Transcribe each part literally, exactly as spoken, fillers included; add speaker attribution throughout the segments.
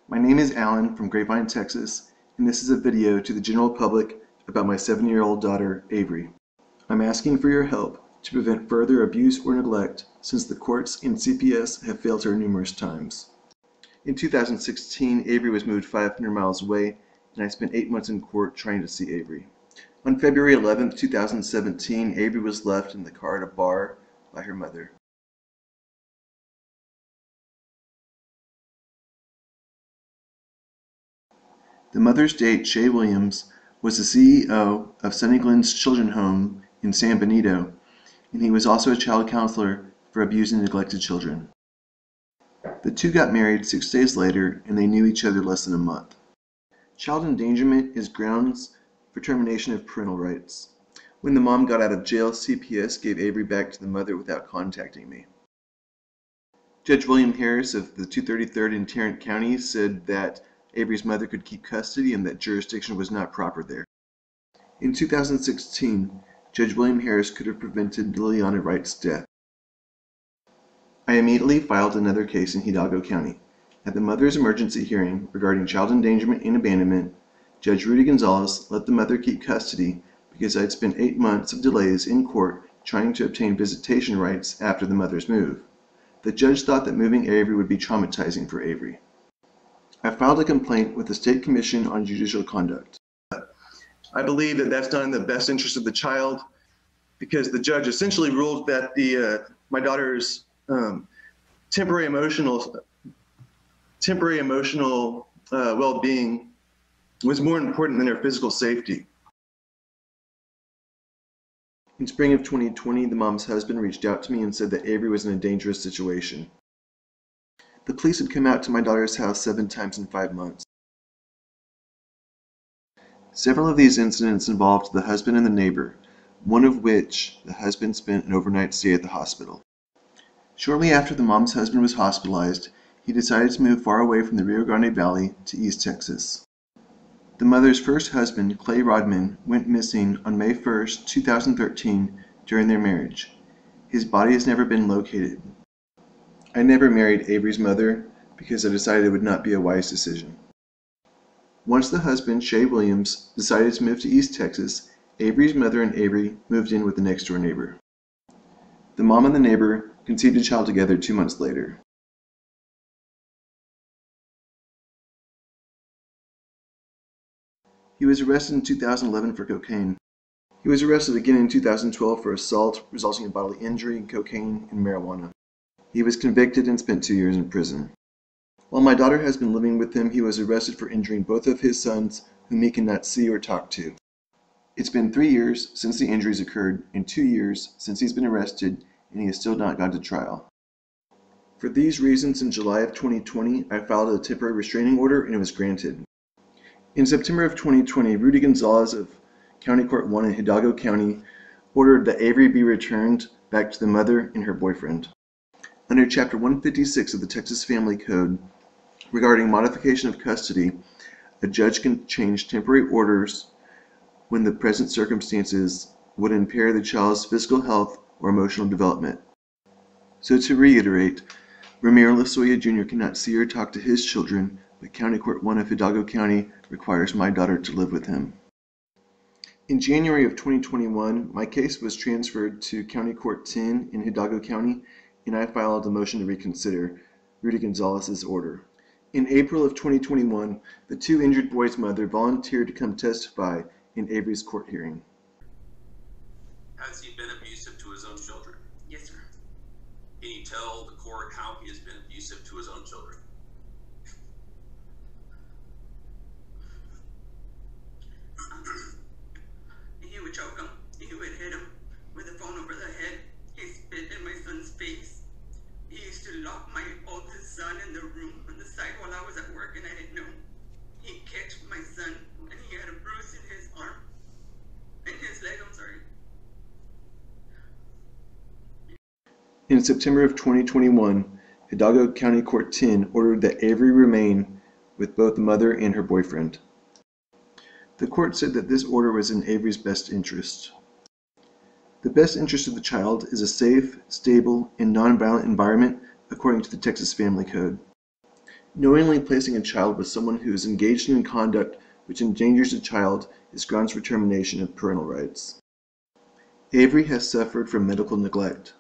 Speaker 1: My name is Alan from Grapevine, Texas, and this is a video to the general public about my seven-year-old daughter, Avery. I'm asking for your help to prevent further abuse or neglect since the courts and C P S have failed her numerous times. In two thousand sixteen, Avery was moved five hundred miles away, and I spent eight months in court trying to see Avery. On February eleventh, two thousand seventeen, Avery was left in the car at a bar by her mother. The mother's date, Shay Williams, was the C E O of Sunny Glen's Children's Home in San Benito, and he was also a child counselor for abused and neglected children. The two got married six days later, and they knew each other less than a month. Child endangerment is grounds for termination of parental rights. When the mom got out of jail, C P S gave Avery back to the mother without contacting me. Judge William Harris of the two thirty-third in Tarrant County said that Avery's mother could keep custody and that jurisdiction was not proper there. In two thousand sixteen, Judge William Harris could have prevented Liliana Wright's death. I immediately filed another case in Hidalgo County. At the mother's emergency hearing regarding child endangerment and abandonment, Judge Rudy Gonzalez let the mother keep custody because I had spent eight months of delays in court trying to obtain visitation rights after the mother's move. The judge thought that moving Avery would be traumatizing for Avery. I filed a complaint with the State Commission on Judicial Conduct. I believe that that's not in the best interest of the child because the judge essentially ruled that the uh, my daughter's um, temporary emotional temporary emotional uh, well-being was more important than her physical safety. In spring of twenty twenty, the mom's husband reached out to me and said that Avery was in a dangerous situation. The police had come out to my daughter's house seven times in five months. Several of these incidents involved the husband and the neighbor, one of which the husband spent an overnight stay at the hospital. Shortly after the mom's husband was hospitalized, he decided to move far away from the Rio Grande Valley to East Texas. The mother's first husband, Clay Rodman, went missing on May first, two thousand thirteen during their marriage. His body has never been located. I never married Avery's mother because I decided it would not be a wise decision. Once the husband, Shay Williams, decided to move to East Texas, Avery's mother and Avery moved in with the next door neighbor. The mom and the neighbor conceived a child together two months later. He was arrested in two thousand eleven for cocaine. He was arrested again in two thousand twelve for assault resulting in bodily injury, cocaine, and marijuana. He was convicted and spent two years in prison. While my daughter has been living with him, he was arrested for injuring both of his sons, whom he cannot see or talk to. It's been three years since the injuries occurred and two years since he's been arrested, and he has still not gone to trial. For these reasons, in July of twenty twenty, I filed a temporary restraining order and it was granted. In September of twenty twenty, Rudy Gonzalez of County Court one in Hidalgo County ordered that Avery be returned back to the mother and her boyfriend. Under Chapter one fifty-six of the Texas Family Code, regarding modification of custody, a judge can change temporary orders when the present circumstances would impair the child's physical health or emotional development. So to reiterate, Ramiro Lozoya Junior cannot see or talk to his children, but County Court one of Hidalgo County requires my daughter to live with him. In January of twenty twenty-one, my case was transferred to County Court ten in Hidalgo County, and I filed a motion to reconsider Rudy Gonzalez's order. In April of twenty twenty-one, the two injured boys' mother volunteered to come testify in Avery's court hearing.
Speaker 2: Has he been abusive to his own children?
Speaker 3: Yes, sir.
Speaker 2: Can you tell the court how he has been abusive to his own children?
Speaker 3: He would choke him. He would hit him with a phone over the head. He spit in my son's face. He used to lock my oldest son in the room on the side while I was at work and I didn't know. He kicked my son and he had a bruise in his arm. In his leg, I'm sorry.
Speaker 1: In September of twenty twenty-one, Hidalgo County Court ten ordered that Avery remain with both the mother and her boyfriend. The court said that this order was in Avery's best interest. The best interest of the child is a safe, stable, and nonviolent environment according to the Texas Family Code. Knowingly placing a child with someone who is engaged in conduct which endangers a child is grounds for termination of parental rights. Avery has suffered from medical neglect.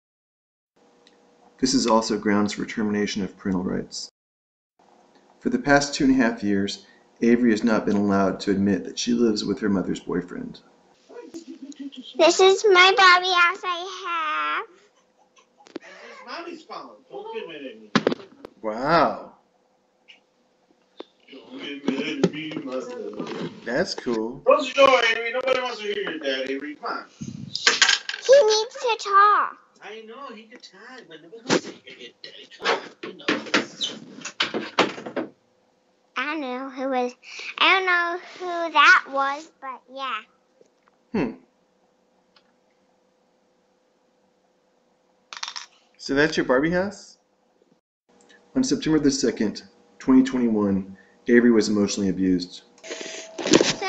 Speaker 1: This is also grounds for termination of parental rights. For the past two and a half years, Avery has not been allowed to admit that she lives with her mother's boyfriend.
Speaker 4: This is my Barbie house I have.
Speaker 5: This is Mommy's phone. Don't get mad at me.
Speaker 1: Wow.
Speaker 5: Don't get mad at me, mother.
Speaker 1: That's cool.
Speaker 5: Close the door, Avery. Nobody wants to hear your dad, Avery. Come on.
Speaker 4: He needs to talk.
Speaker 5: I know, he could talk, but nobody wants to hear your daddy talk. You know.
Speaker 4: I don't know who was. I don't know who that was, but yeah.
Speaker 1: Hmm. So that's your Barbie house? On September the second, twenty twenty-one, Avery was emotionally abused.
Speaker 4: So,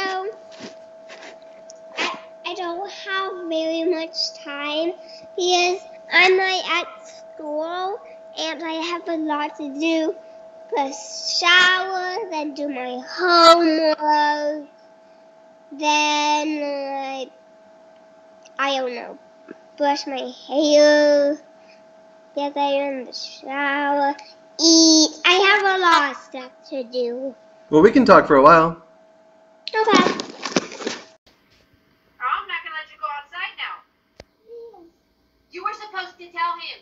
Speaker 4: I, I don't have very much time because I'm like at school and I have a lot to do. First shower, then do my homework, then like, I don't know, brush my hair, get there in the shower, eat. I have a lot of stuff to do.
Speaker 1: Well, we can talk for a while.
Speaker 4: Okay.
Speaker 6: I'm not gonna let you go outside now. You were supposed to tell him.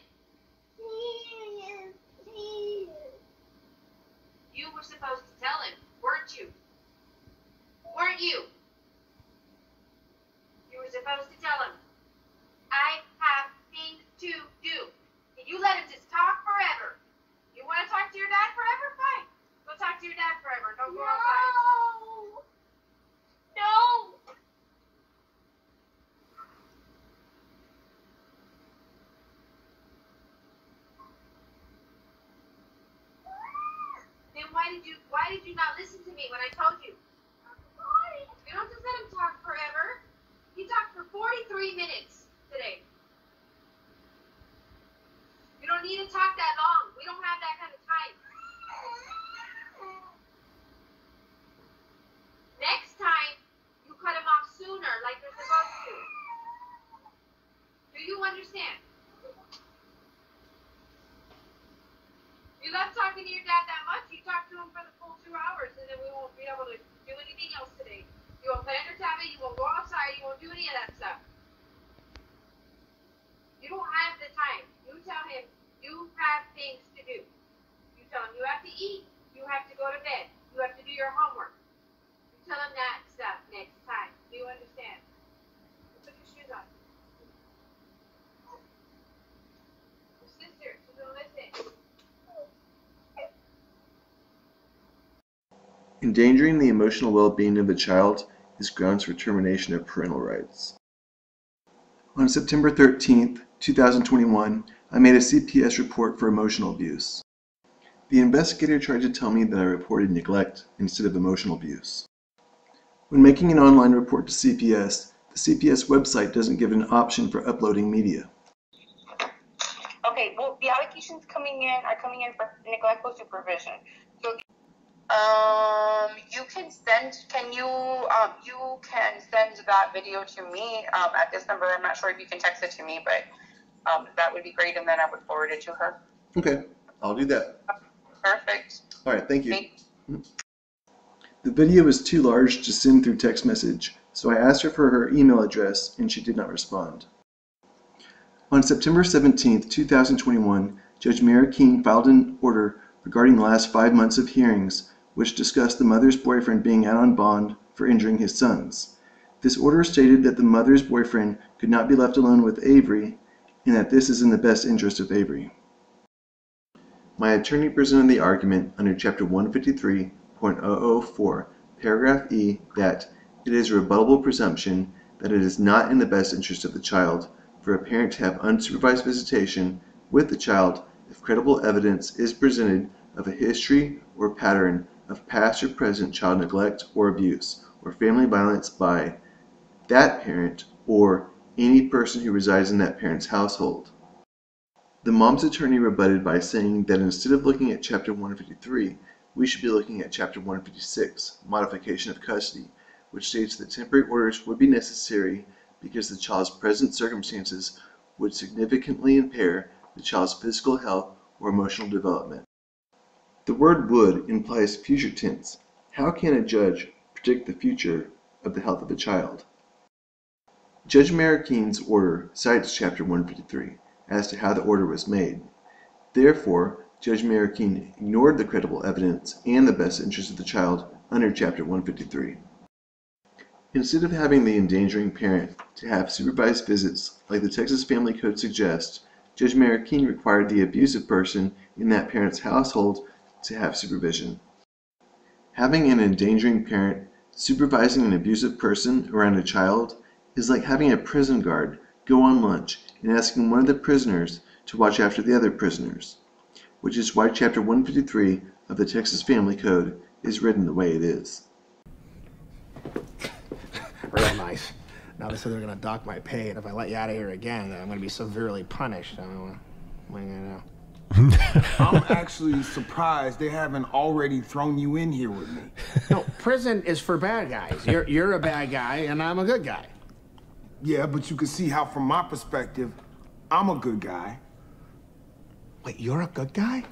Speaker 6: You were supposed to tell him, weren't you? Weren't you? You were supposed to tell him, I have things to do. And you let him just talk forever. You want to talk to your dad forever? Fine. Go talk to your dad forever. Don't go outside. No. Then why did you why did you not listen to me when I told you? You don't just let him talk forever. He talked for forty-three minutes today. You don't need to talk that long. We don't have that kind of time. Next time, you cut him off sooner like you're supposed to. Do you understand? You love talking to your dad that much, you talk to him for the full two hours, and then we won't be able to do anything else today. You won't play under tablet, you won't go outside, you won't do any of that stuff. You don't have the time. You tell him you have things to do. You tell him you have to eat, you have to go to bed, you have to do your homework. You tell him that stuff next time. Do you understand? Put your shoes on. Your sister, she's gonna listen.
Speaker 1: Endangering the emotional well-being of a child is grounds for termination of parental rights. On September thirteenth, two thousand twenty-one, I made a C P S report for emotional abuse. The investigator tried to tell me that I reported neglect instead of emotional abuse. When making an online report to C P S, the C P S website doesn't give an option for uploading media.
Speaker 7: Okay, well, the allegations coming in are coming in for neglectful supervision. So, um, you can send, can you, um, you can send that video to me, um, at this number. I'm not sure if you can text it to me, but, um, that would be great, and then I would forward it to her.
Speaker 1: Okay, I'll do that.
Speaker 7: Perfect.
Speaker 1: All right, thank you.
Speaker 7: Thanks.
Speaker 1: The video was too large to send through text message, so I asked her for her email address, and she did not respond. On September seventeenth, two thousand twenty-one, Judge Mary King filed an order regarding the last five months of hearings, which discussed the mother's boyfriend being out on bond for injuring his sons. This order stated that the mother's boyfriend could not be left alone with Avery, and that this is in the best interest of Avery. My attorney presented the argument under Chapter one fifty-three point zero zero four, Paragraph E, that it is a rebuttable presumption that it is not in the best interest of the child for a parent to have unsupervised visitation with the child if credible evidence is presented of a history or pattern of past or present child neglect or abuse or family violence by that parent or any person who resides in that parent's household. The mom's attorney rebutted by saying that instead of looking at Chapter one fifty-three, we should be looking at Chapter one fifty-six, Modification of Custody, which states that temporary orders would be necessary because the child's present circumstances would significantly impair the child's physical health or emotional development. The word would implies future tense. How can a judge predict the future of the health of a child? Judge Marroquin's order cites Chapter one fifty-three as to how the order was made. Therefore, Judge Marroquin ignored the credible evidence and the best interest of the child under Chapter one fifty-three. Instead of having the endangering parent to have supervised visits like the Texas Family Code suggests, Judge Marroquin required the abusive person in that parent's household to have supervision. Having an endangering parent supervising an abusive person around a child is like having a prison guard go on lunch and asking one of the prisoners to watch after the other prisoners, which is why Chapter one fifty-three of the Texas Family Code is written the way it is.
Speaker 8: Real nice. Now they said they're going to dock my pay, and if I let you out of here again, then I'm going to be severely punished. I don't know. What am I going to do?
Speaker 9: I'm actually surprised they haven't already thrown you in here with me.
Speaker 8: No, prison is for bad guys. You're, you're a bad guy, and I'm a good guy.
Speaker 9: Yeah, but you can see how, from my perspective, I'm a good guy.
Speaker 8: Wait, you're a good guy?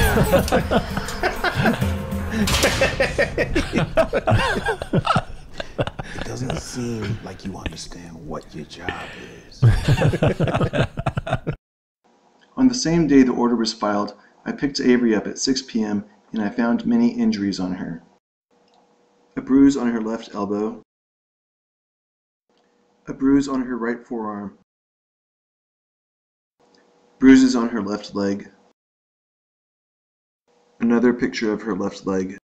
Speaker 8: It doesn't seem like you understand what your job is.
Speaker 1: On the same day the order was filed, I picked Avery up at six p m and I found many injuries on her. A bruise on her left elbow, a bruise on her right forearm, bruises on her left leg, another picture of her left leg,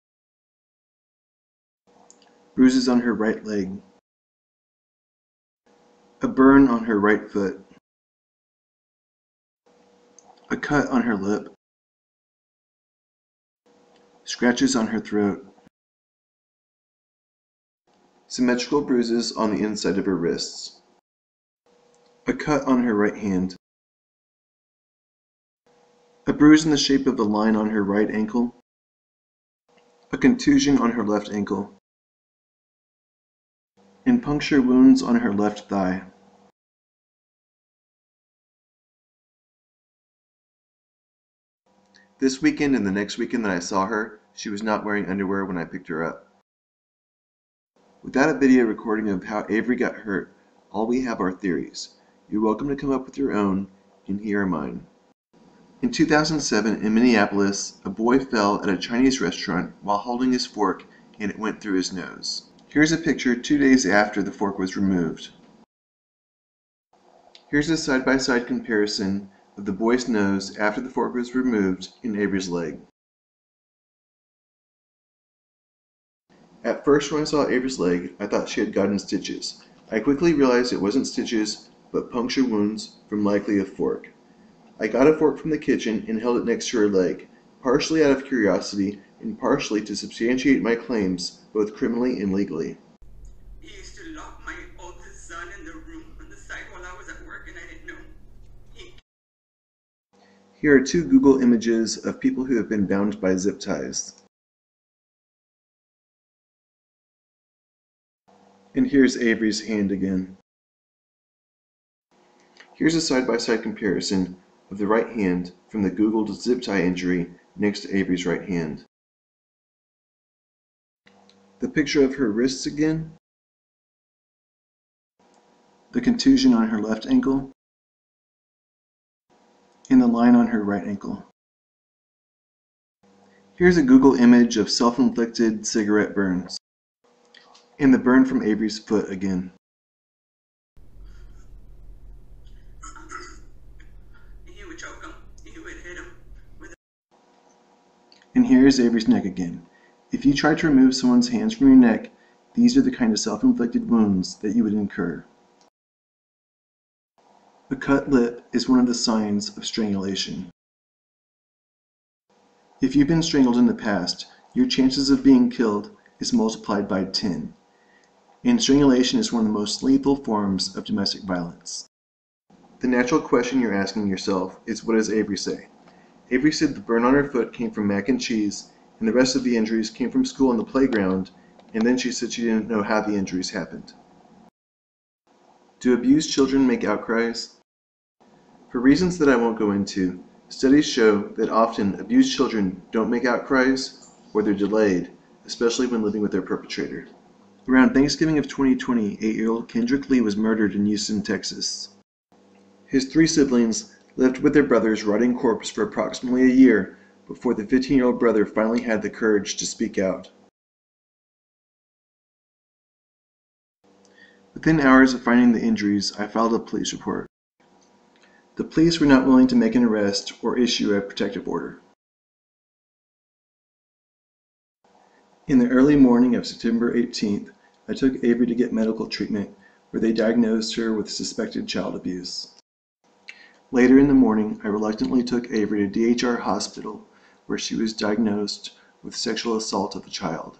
Speaker 1: bruises on her right leg, a burn on her right foot, a cut on her lip, scratches on her throat, symmetrical bruises on the inside of her wrists, a cut on her right hand, a bruise in the shape of a line on her right ankle, a contusion on her left ankle, and puncture wounds on her left thigh. This weekend and the next weekend that I saw her, she was not wearing underwear when I picked her up. Without a video recording of how Avery got hurt, all we have are theories. You're welcome to come up with your own, and here are mine. In two thousand seven, in Minneapolis, a boy fell at a Chinese restaurant while holding his fork and it went through his nose. Here's a picture two days after the fork was removed. Here's a side-by-side comparison of the boy's nose after the fork was removed in Avery's leg. At first when I saw Avery's leg, I thought she had gotten stitches. I quickly realized it wasn't stitches, but puncture wounds from likely a fork. I got a fork from the kitchen and held it next to her leg, partially out of curiosity and partially to substantiate my claims, both criminally and legally.
Speaker 3: He used to lock my oldest son in the room on the side while I was at work and I didn't know. He...
Speaker 1: Here are two Google images of people who have been bound by zip ties. And here's Avery's hand again. Here's a side-by-side comparison of the right hand from the Googled zip tie injury next to Avery's right hand. The picture of her wrists again. The contusion on her left ankle. And the line on her right ankle. Here's a Google image of self-inflicted cigarette burns. And the burn from Avery's foot again.
Speaker 3: He would choke him. He would hit him with a...
Speaker 1: And here's Avery's neck again. If you try to remove someone's hands from your neck, these are the kind of self-inflicted wounds that you would incur. A cut lip is one of the signs of strangulation. If you've been strangled in the past, your chances of being killed is multiplied by ten. And strangulation is one of the most lethal forms of domestic violence. The natural question you're asking yourself is, what does Avery say? Avery said the burn on her foot came from mac and cheese, and the rest of the injuries came from school and the playground, and then she said she didn't know how the injuries happened. Do abused children make outcries? For reasons that I won't go into, studies show that often abused children don't make outcries, or they're delayed, especially when living with their perpetrator. Around Thanksgiving of twenty twenty, eight-year-old Kendrick Lee was murdered in Houston, Texas. His three siblings lived with their brother's rotting corpse for approximately a year before the fifteen-year-old brother finally had the courage to speak out. Within hours of finding the injuries, I filed a police report. The police were not willing to make an arrest or issue a protective order. In the early morning of September eighteenth, I took Avery to get medical treatment, where they diagnosed her with suspected child abuse. Later in the morning, I reluctantly took Avery to D H R Hospital, where she was diagnosed with sexual assault of a child.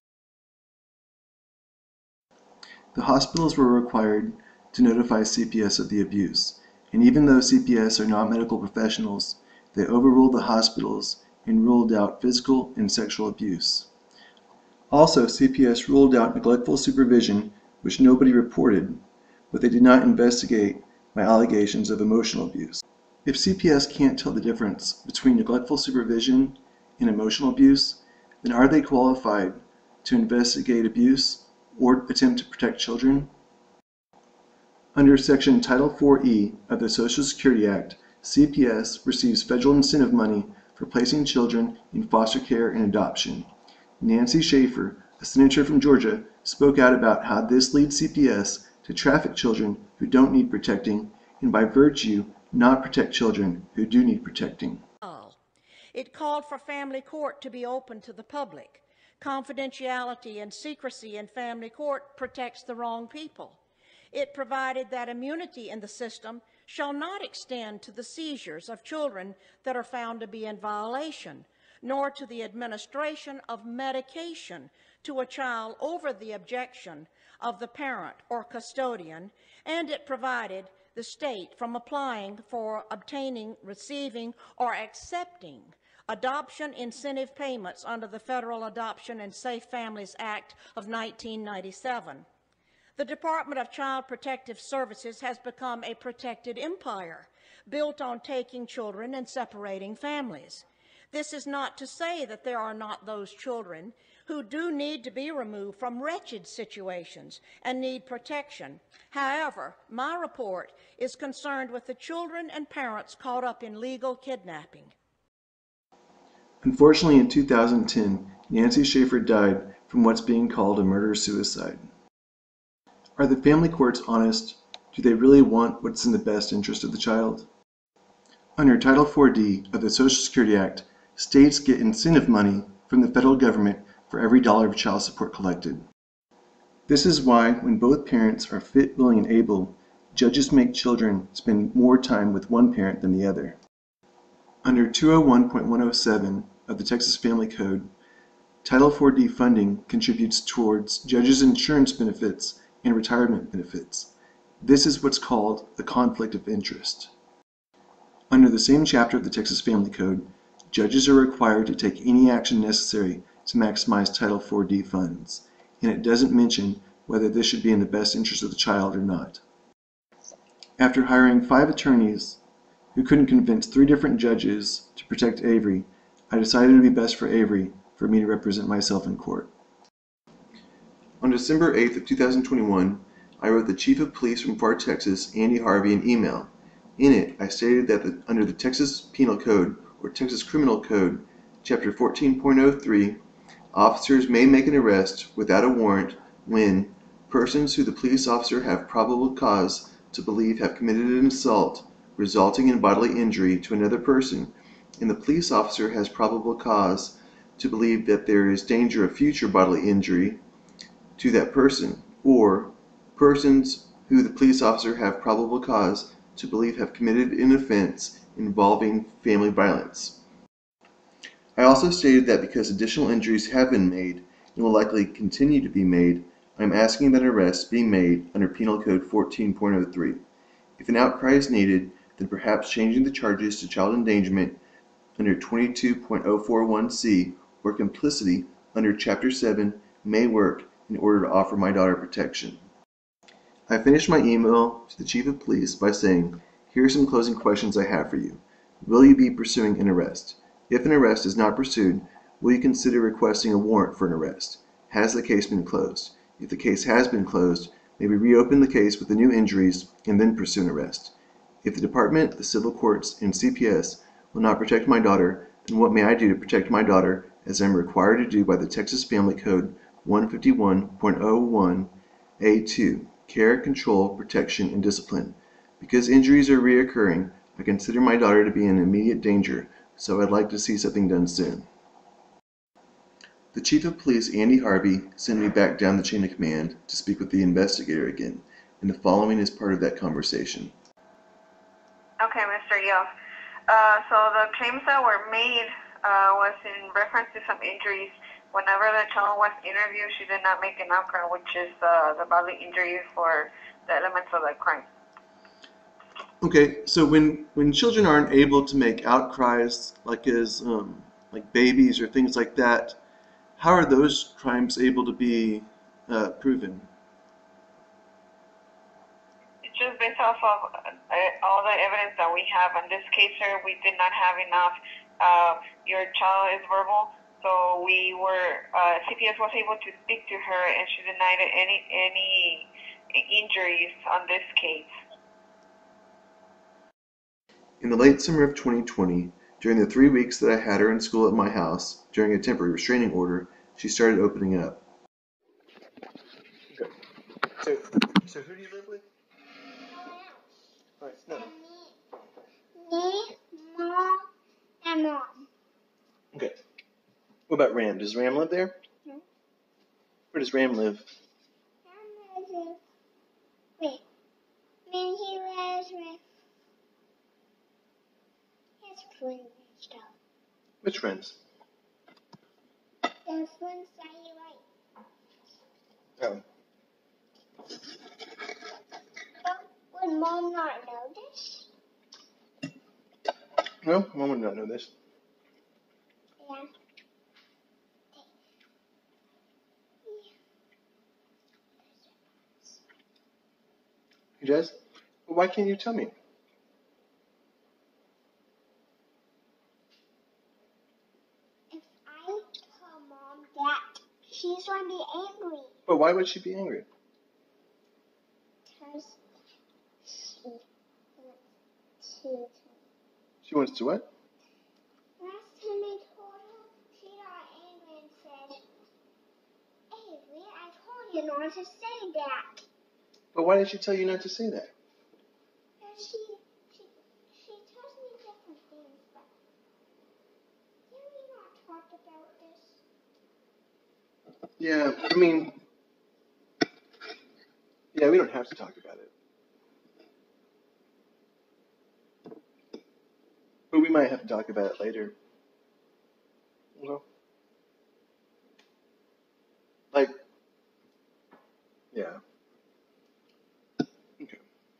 Speaker 1: The hospitals were required to notify C P S of the abuse, and even though C P S are not medical professionals, they overruled the hospitals and ruled out physical and sexual abuse. Also, C P S ruled out neglectful supervision, which nobody reported, but they did not investigate my allegations of emotional abuse. If C P S can't tell the difference between neglectful supervision and emotional abuse, then are they qualified to investigate abuse or attempt to protect children? Under Section Title four E of the Social Security Act, C P S receives federal incentive money for placing children in foster care and adoption. Nancy Schaefer, a senator from Georgia, spoke out about how this leads C P S to traffic children who don't need protecting, and by virtue, not protect children who do need protecting.
Speaker 10: It called for family court to be open to the public. Confidentiality and secrecy in family court protects the wrong people. It provided that immunity in the system shall not extend to the seizures of children that are found to be in violation, nor to the administration of medication to a child over the objection of the parent or custodian, and it provided the state from applying for obtaining, receiving, or accepting adoption incentive payments under the Federal Adoption and Safe Families Act of nineteen ninety-seven. The Department of Child Protective Services has become a protected empire built on taking children and separating families. This is not to say that there are not those children who do need to be removed from wretched situations and need protection. However, my report is concerned with the children and parents caught up in legal kidnapping.
Speaker 1: Unfortunately, in two thousand ten, Nancy Schaefer died from what's being called a murder-suicide. Are the family courts honest? Do they really want what's in the best interest of the child? Under Title four D of the Social Security Act, states get incentive money from the federal government for every dollar of child support collected. This is why, when both parents are fit, willing, and able, judges make children spend more time with one parent than the other. Under two oh one point one oh seven of the Texas Family Code, Title four D funding contributes towards judges' insurance benefits and retirement benefits. This is what's called the conflict of interest. Under the same chapter of the Texas Family Code, judges are required to take any action necessary to maximize Title four D funds, and it doesn't mention whether this should be in the best interest of the child or not. After hiring five attorneys who couldn't convince three different judges to protect Avery, I decided it would be best for Avery for me to represent myself in court. On December eighth of two thousand twenty-one, I wrote the Chief of Police from Far Texas, Andy Harvey, an email. In it, I stated that the, under the Texas Penal Code, or Texas Criminal Code, Chapter fourteen point oh three, officers may make an arrest without a warrant when persons who the police officer have probable cause to believe have committed an assault resulting in bodily injury to another person, and the police officer has probable cause to believe that there is danger of future bodily injury to that person, or persons who the police officer have probable cause to believe have committed an offense involving family violence. I also stated that because additional injuries have been made and will likely continue to be made, I am asking that arrests be made under Penal Code fourteen point oh three. If an outcry is needed, then perhaps changing the charges to child endangerment under twenty-two point oh four one C or complicity under Chapter seven may work in order to offer my daughter protection. I finished my email to the Chief of Police by saying, "Here are some closing questions I have for you. Will you be pursuing an arrest? If an arrest is not pursued, will you consider requesting a warrant for an arrest? Has the case been closed? If the case has been closed, may we reopen the case with the new injuries and then pursue an arrest? If the department, the civil courts, and C P S will not protect my daughter, then what may I do to protect my daughter as I am required to do by the Texas Family Code one fifty-one point oh one A two, Care, Control, Protection, and Discipline? Because injuries are reoccurring, I consider my daughter to be in immediate danger, so I'd like to see something done soon." The Chief of Police, Andy Harvey, sent me back down the chain of command to speak with the investigator again, and the following is part of that conversation.
Speaker 7: Okay, Mister Young. Uh, so the claims that were made uh, was in reference to some injuries. Whenever the child was interviewed, she did not make an outcry, which is uh, the bodily injury for the elements of the crime.
Speaker 1: Okay, so when, when children aren't able to make outcries, like as um, like babies or things like that, how are those crimes able to be uh, proven?
Speaker 7: It's just based off of uh, all the evidence that we have. In this case, sir, we did not have enough. Uh, your child is verbal, so we were, uh, C P S was able to speak to her, and she denied any, any injuries on this case.
Speaker 1: In the late summer of twenty twenty, during the three weeks that I had her in school at my house, during a temporary restraining order, she started opening up. Okay. So, so who do you live with? All right, no.
Speaker 4: Me, Mom, and Mom.
Speaker 1: Okay. What about Ram? Does Ram live there?
Speaker 4: No.
Speaker 1: Where does Ram live?
Speaker 4: Ram lives with, wait, when he lives with his friends and stuff.
Speaker 1: Which friends?
Speaker 4: The friends that he likes.
Speaker 1: Oh.
Speaker 4: But would Mom not know this?
Speaker 1: No, Mom would not know this.
Speaker 4: Yeah.
Speaker 1: He does? Well, why can't you tell me?
Speaker 4: If I tell Mom that, she's going to be angry.
Speaker 1: But why would she be angry?
Speaker 4: Because she wants to.
Speaker 1: She wants to what?
Speaker 4: Last time I told her, she got angry and said, Avery, I told you not to say that.
Speaker 1: But why did she tell you not to say that?
Speaker 4: Because she, she, she tells me different things, but can we not talk about this?
Speaker 1: Yeah, I mean, yeah, we don't have to talk about it. But we might have to talk about it later. Well, like, yeah. Okay.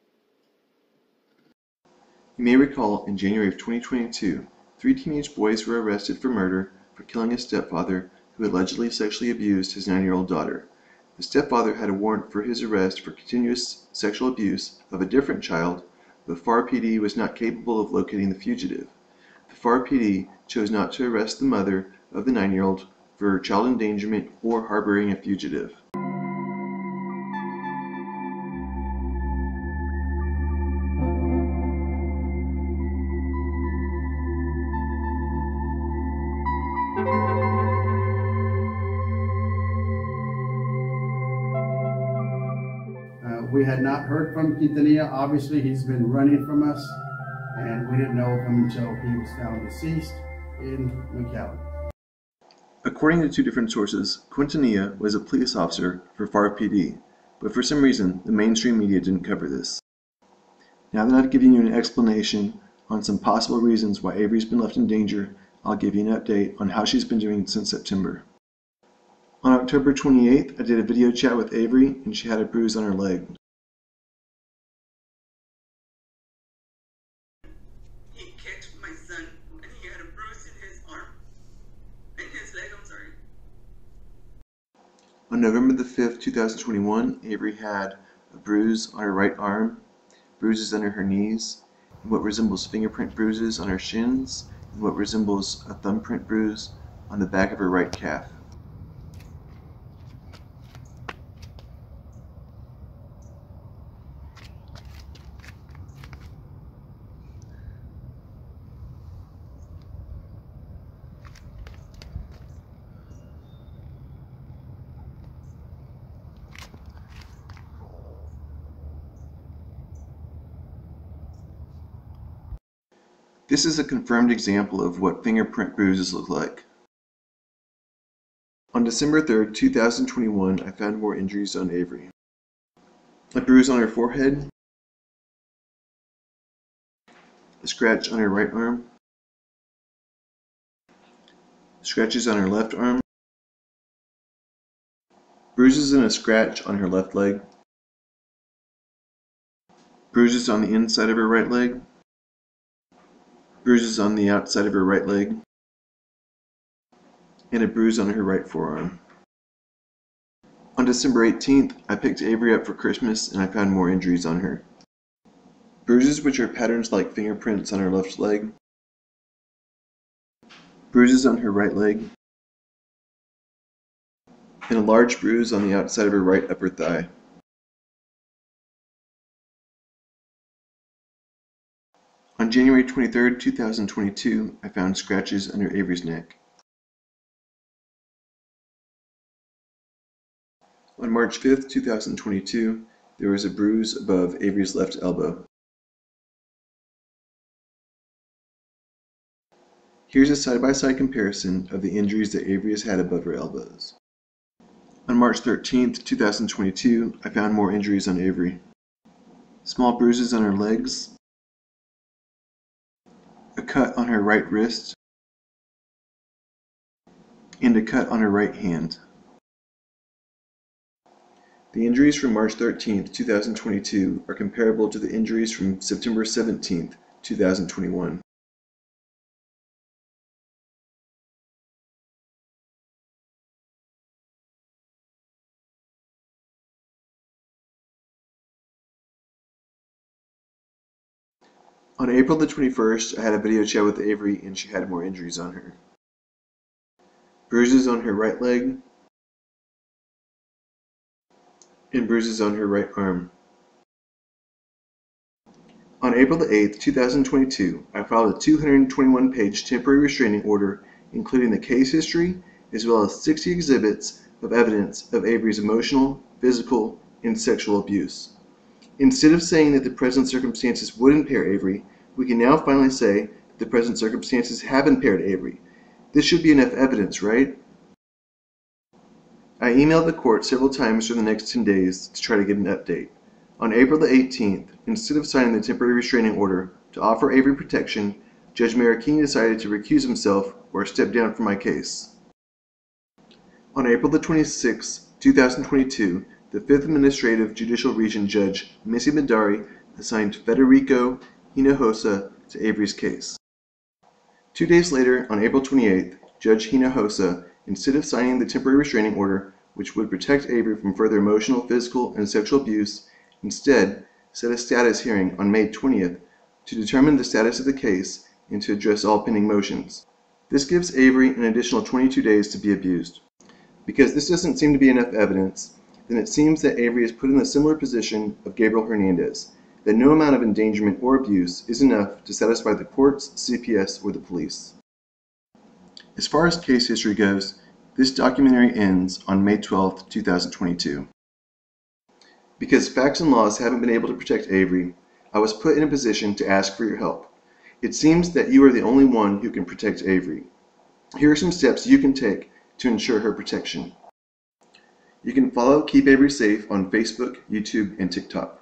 Speaker 1: You may recall in January of twenty twenty-two, three teenage boys were arrested for murder for killing a stepfather who allegedly sexually abused his nine-year-old daughter. The stepfather had a warrant for his arrest for continuous sexual abuse of a different child, but F A R P D was not capable of locating the fugitive. The F A R P D chose not to arrest the mother of the nine-year-old for child endangerment or harboring a fugitive.
Speaker 11: Uh, we had not heard from Quintanilla. Obviously, he's been running from us, and we didn't know of him until he was found deceased in McAllen.
Speaker 1: According to two different sources, Quintanilla was a police officer for F A R P D, but for some reason, the mainstream media didn't cover this. Now that I've given you an explanation on some possible reasons why Avery's been left in danger, I'll give you an update on how she's been doing since September. On October twenty-eighth, I did a video chat with Avery, and she had a bruise on her leg. On November the fifth, two thousand twenty-one, Avery had a bruise on her right arm, bruises under her knees, and what resembles fingerprint bruises on her shins, and what resembles a thumbprint bruise on the back of her right calf. This is a confirmed example of what fingerprint bruises look like. On December third, two thousand twenty-one, I found more injuries on Avery. A bruise on her forehead, a scratch on her right arm, scratches on her left arm, bruises and a scratch on her left leg, bruises on the inside of her right leg, bruises on the outside of her right leg, and a bruise on her right forearm. On December eighteenth, I picked Avery up for Christmas and I found more injuries on her. Bruises which are patterns like fingerprints on her left leg, bruises on her right leg, and a large bruise on the outside of her right upper thigh. On January twenty-third, two thousand twenty-two, I found scratches under Avery's neck. On March fifth, two thousand twenty-two, there was a bruise above Avery's left elbow. Here's a side-by-side comparison of the injuries that Avery has had above her elbows. On March thirteenth, two thousand twenty-two, I found more injuries on Avery. Small bruises on her legs, a cut on her right wrist, and a cut on her right hand. The injuries from March thirteenth, two thousand twenty-two are comparable to the injuries from September seventeenth, two thousand twenty-one. On April the twenty-first, I had a video chat with Avery and she had more injuries on her. Bruises on her right leg, and bruises on her right arm. On April the eighth, two thousand twenty-two, I filed a two hundred twenty-one page temporary restraining order including the case history as well as sixty exhibits of evidence of Avery's emotional, physical, and sexual abuse. Instead of saying that the present circumstances would impair Avery, we can now finally say that the present circumstances have impaired Avery. This should be enough evidence, right? I emailed the court several times during the next ten days to try to get an update. On April the eighteenth, instead of signing the temporary restraining order to offer Avery protection, Judge Marikini decided to recuse himself or step down from my case. On April the twenty-sixth, two thousand twenty-two, the fifth Administrative Judicial Region Judge Missy Medari assigned Federico Hinojosa to Avery's case. Two days later, on April twenty-eighth, Judge Hinojosa, instead of signing the temporary restraining order, which would protect Avery from further emotional, physical, and sexual abuse, instead set a status hearing on May twentieth to determine the status of the case and to address all pending motions. This gives Avery an additional twenty-two days to be abused. Because this doesn't seem to be enough evidence, then it seems that Avery is put in a similar position of Gabriel Hernandez, that no amount of endangerment or abuse is enough to satisfy the courts, C P S, or the police. As far as case history goes, this documentary ends on May twelfth, two thousand twenty-two. Because facts and laws haven't been able to protect Avery, I was put in a position to ask for your help. It seems that you are the only one who can protect Avery. Here are some steps you can take to ensure her protection. You can follow Keep Avery Safe on Facebook, YouTube, and TikTok.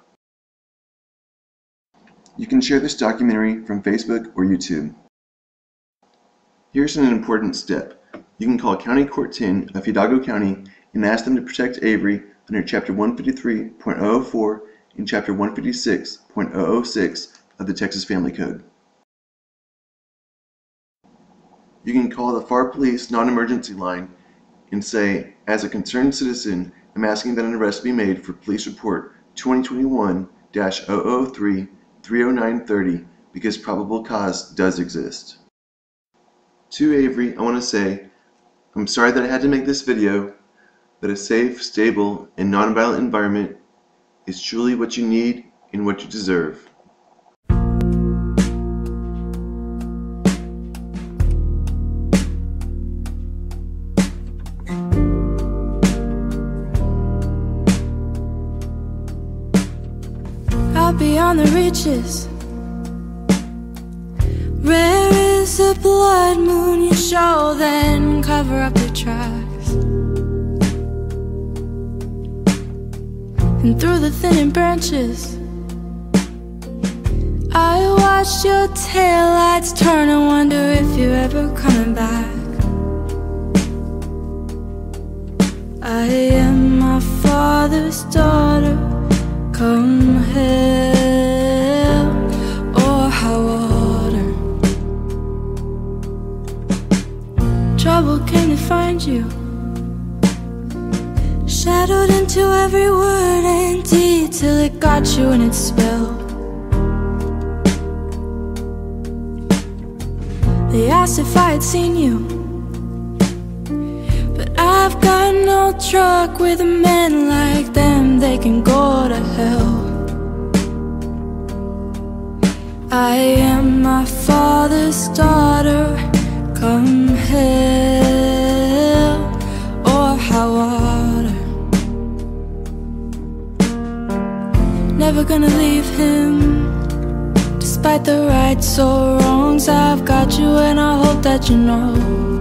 Speaker 1: You can share this documentary from Facebook or YouTube. Here's an important step. You can call County Court ten of Hidalgo County and ask them to protect Avery under Chapter one fifty-three point oh oh four and Chapter one fifty-six point oh oh six of the Texas Family Code. You can call the F A R Police non-emergency line and say, as a concerned citizen, I'm asking that an arrest be made for police report twenty twenty-one dash zero zero three three zero nine thirty because probable cause does exist. To Avery, I want to say, I'm sorry that I had to make this video, but a safe, stable, and nonviolent environment is truly what you need and what you deserve.
Speaker 12: Out beyond the reaches, rare is the blood moon you show, then cover up your tracks. And through the thinning branches, I watched your taillights turn and wonder if you're ever coming back. I am my father's daughter, come hell or high water. Trouble came to find you, shadowed into every word and deed, till it got you in its spell. They asked if I had seen you, but I've got no truck with men like them, they can go to hell. I am my father's daughter, come hell or high water. Never gonna leave him, despite the rights or wrongs. I've got you and I hope that you know.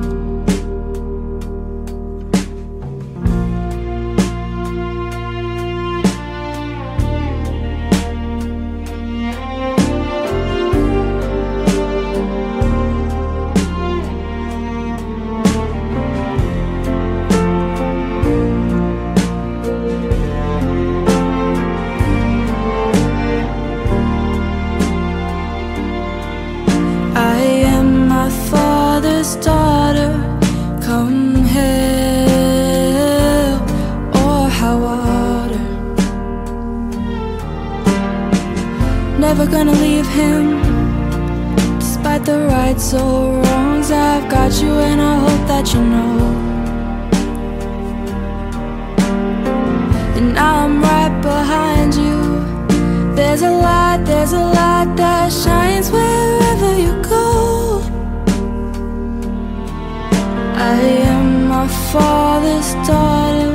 Speaker 12: Daughter, come hell or high water. Never gonna leave him, despite the rights or wrongs. I've got you and I hope that you know. And now I'm right behind you. There's a light, there's a light that shines wherever you go. I am my father's daughter,